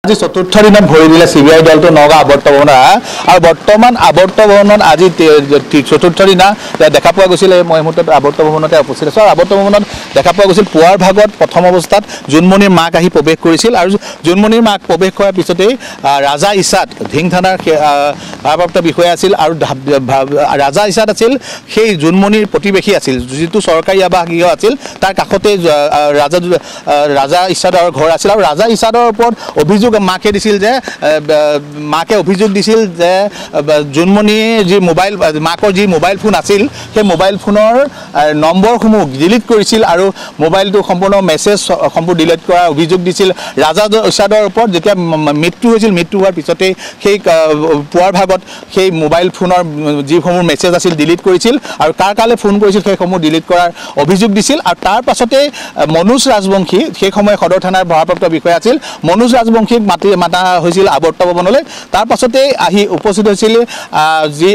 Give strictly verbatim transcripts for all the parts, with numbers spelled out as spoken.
আজি চতুৰ্থ দিনত ভৰি দিলে চিবিআই দলটো নগাঁও আৱৰ্ত ভৱনত আৰু বৰ্তমান আৱৰ্ত ভৱনত আজি চতুৰ্থ দিনা দেখা পোৱা গৈছিল মই মুহূৰ্তত আৱৰ্ত ভৱনতে উপস্থিত আছো আৰু আৱৰ্ত ভৱনত দেখা পোৱা গৈছিল পুৱাৰ ভাগত প্ৰথম অৱস্থাত জোনমণিৰ মাক আহি প্ৰৱেশ কৰিছিল আৰু জোনমণিৰ মাক প্ৰৱেশ কৰাৰ পিছতেই ৰাজা ইছাদ ধিং থানাৰ ভাৰপ্ৰাপ্ত বিষয়া আছিল আৰু ৰাজা ইছাদ আছিল সেই জোনমণিৰ প্ৰতিবেশী আছিল যিটো চৰকাৰী আৱাস গৃহ আছিল তাৰ কাষতে ৰাজা ৰাজা ইছাদৰ ঘৰ আছিল আৰু ৰাজা ইছাদৰ ওপৰত অভিযোগ মাকে দিছিল যে মাকে অভিযোগ দিছিল যে জোনমণিৰ যি মোবাইল মাকৰ যি মোবাইল ফোন আছিল সেই মোবাইল ফোনৰ নম্বৰসমূহ ডিলিট কৰিছিল আৰু মোবাইলটো সম্পূৰ্ণ মেছেজ সম্পূৰ্ণ ডিলিট কৰাৰ অভিযোগ দিছিল ৰাজা ইছাদৰ ওপৰত যেতিয়া মৃত্যু হৈছিল মৃত্যু হোৱাৰ পিছতেই সেই পুৱাৰ ভাগত সেই মোবাইল ফোনৰ যিসমূহ মেছেজ আছিল ডিলিট কৰিছিল আৰু কাৰ কালে ফোন কৰিছিল সেইসমূহ ডিলিট কৰাৰ অভিযোগ দিছিল আৰু তাৰ পাছতে মনোজ ৰাজবংশী সেই সময় সদৰ থানাৰ ভাৰপ্ৰাপ্ত বিষয়া আছিল মনোজ ৰাজবংশীক মাতি মাতা হৈছিল আৱৰ্ত ভৱনলৈ তাৰ পাছতে আহি উপস্থিত হৈছিল যি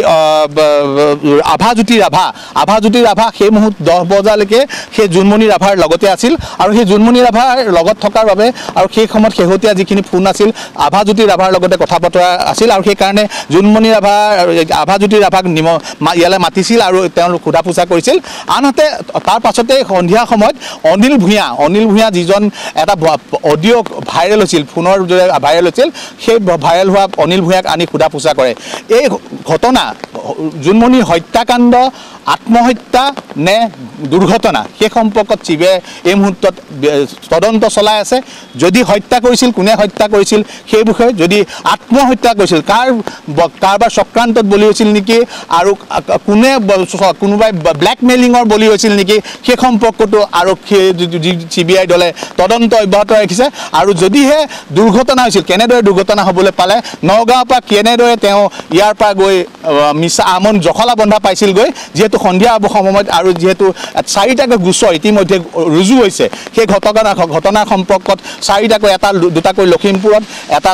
আভাজ্যোতি ৰাভা আভাজ্যোতি ৰাভা সেই মুহূৰ্ত দহ বজালৈকে সেই জোনমণি ৰাভাৰ লগতে আছিল আৰু সেই জোনমণি ৰাভাৰ লগত থকাৰ বাবে আৰু সেই সময়ত শেহতীয়া যিখিনি ফোন আছিল আভাজ্যোতি ৰাভাৰ লগতে কথা বতৰা আছিল আৰু সেইকাৰণে জোনমণি ৰাভা আভাজ্যোতি ৰাভাক নিম ইয়ালৈ মাতিছিল আৰু তেওঁলোক সোধা পোছা কৰিছিল আনহাতে তাৰ পাছতে সন্ধিয়া সময়ত অনিল ভূঞা অনিল ভূঞা যিজন এটা অডিঅ' ভাইৰেল হৈছিল ফোনৰ জৰিয়তে ভাইৰেল হৈছিল সেই ভাইৰেল হোৱা অনিল ভূঞাক আনি সোধা পোছা কৰে এই ঘটনা জোনমণিৰ হত্যাকাণ্ড আত্মহত্যা নে দুৰ্ঘটনা সেই সম্পৰ্কত চিবিআই এই মুহূৰ্তত তদন্ত চলাই আছে যদি হত্যা কৰিছিল কোনে হত্যা কৰিছিল সেই বিষয়ে যদি আত্মহত্যা কৰিছিল কাৰ কাৰবাৰ চক্ৰান্তত বলি হৈছিল নেকি আৰু কোনে কোনোবাই ব্লেকমেইলিঙৰ বলি হৈছিল নেকি সেই সম্পৰ্কটো আৰক্ষী চিবিআই দলে তদন্ত অব্যাহত ৰাখিছে আৰু যদিহে দুৰ্ঘটনা হৈছিল কেনেদৰে দুৰ্ঘটনা হ'বলৈ পালে নগাঁৱৰ পৰা কেনেদৰে তেওঁ ইয়াৰ পৰা গৈ মিছা আমন জখলা বন্ধা পাইছিলগৈ যিহেতু সন্ধিয়া সময়ত আৰু যিহেতু চাৰিটাকৈ গোচৰ ইতিমধ্যে ৰুজু হৈছে সেই ঘটনা ঘটনাৰ সম্পৰ্কত চাৰিটাকৈ এটা দুটাকৈ লখিমপুৰত এটা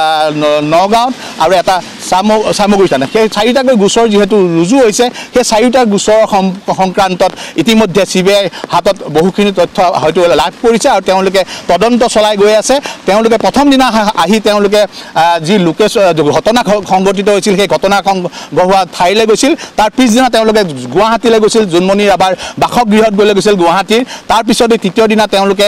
নগাঁৱত আৰু এটা চামগুৰি থানা সেই চাৰিটাকৈ গোচৰ যিহেতু ৰুজু হৈছে সেই চাৰিটা গোচৰ সংক্ৰান্তত ইতিমধ্যে চিবিআই হাতত বহুখিনি তথ্য হয়তো লাভ কৰিছে আৰু তেওঁলোকে তদন্ত চলাই গৈ আছে তেওঁলোকে প্ৰথম দিনা আহি তেওঁলোকে যি লোকেশ ঘটনা সংঘটিত হৈছিল সেই ঘটনা হোৱা ঠাইলৈ গৈছিল তাৰ পিছদিনা তেওঁলোকে গুৱাহাটীলৈ গৈছিল জোনমণি ৰাভাৰ বাসগৃহত গৈ গৈছিল গুৱাহাটীৰ তাৰপিছতে তৃতীয় দিনা তেওঁলোকে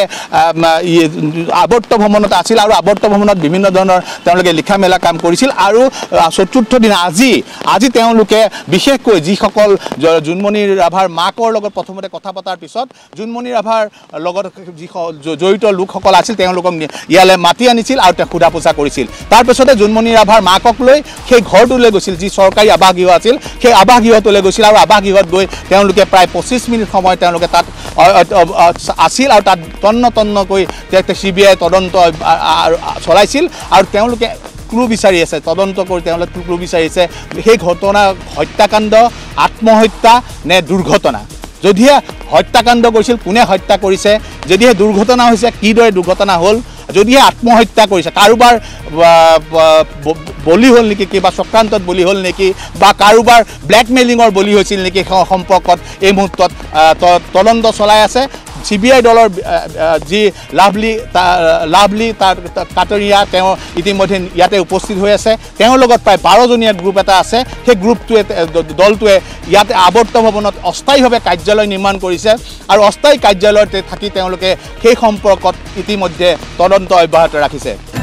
আৱৰ্ত ভৱনত আছিল আৰু আৱৰ্ত ভৱনত বিভিন্ন ধৰণৰ তেওঁলোকে লিখা মেলা কাম কৰিছিল আৰু চতুৰ্থ দিনা আজি আজি তেওঁলোকে বিশেষকৈ যিসকল জোনমণি ৰাভাৰ মাকৰ লগত প্ৰথমতে কথা পতাৰ পিছত জোনমণি ৰাভাৰ লগত যি জড়িত লোকসকল আছিল তেওঁলোকক ইয়ালৈ মাতি আনিছিল আৰু তেওঁ সোধা পোছা কৰিছিল তাৰপিছতে জোনমণি ৰাভাৰ মাকক লৈ সেই ঘৰটোলৈ গৈছিল যি চৰকাৰী আৱাস গৃহ আছিল সেই আৱাস গৃহটোলৈ গৈছিল আৰু আৱাস গৃহত গৈ তেওঁলোকে প্ৰায় পঁচিছ মিনিট সময় তেওঁলোকে তাত আছিল আৰু তাত তন্ন তন্নকৈ চিবিআই তদন্ত চলাইছিল আৰু তেওঁলোকে ক্লু বিচাৰি আছে তদন্ত কৰি তেওঁলোকে ক্লু বিচাৰিছে সেই ঘটনা হত্যাকাণ্ড আত্মহত্যা নে দুৰ্ঘটনা যদিহে হত্যাকাণ্ড কৰিছিল কোনে হত্যা কৰিছে যদিহে দুৰ্ঘটনা হৈছে কিদৰে দুৰ্ঘটনা হ'ল যদিহে আত্মহত্যা কৰিছে কাৰোবাৰ বলি হ'ল নেকি কিবা চক্ৰান্তত বলি হ'ল নেকি বা কাৰোবাৰ ব্লেকমেইলিঙৰ বলি হৈছিল নেকি সম্পৰ্কত এই মুহূৰ্তত তদন্ত চলাই আছে চিবিআই দলৰ যি লাভলি লাভলি তাৰ কাটৰীয়া তেওঁ ইতিমধ্যে ইয়াতে উপস্থিত হৈ আছে তেওঁৰ লগত প্ৰায় বাৰজনীয়া গ্ৰুপ এটা আছে সেই গ্ৰুপটোৱে দলটোৱে ইয়াতে আৱৰ্ত ভৱনত অস্থায়ীভাৱে কাৰ্যালয় নিৰ্মাণ কৰিছে আৰু অস্থায়ী কাৰ্যালয়তে থাকি তেওঁলোকে সেই সম্পৰ্কত ইতিমধ্যে তদন্ত অব্যাহত ৰাখিছে।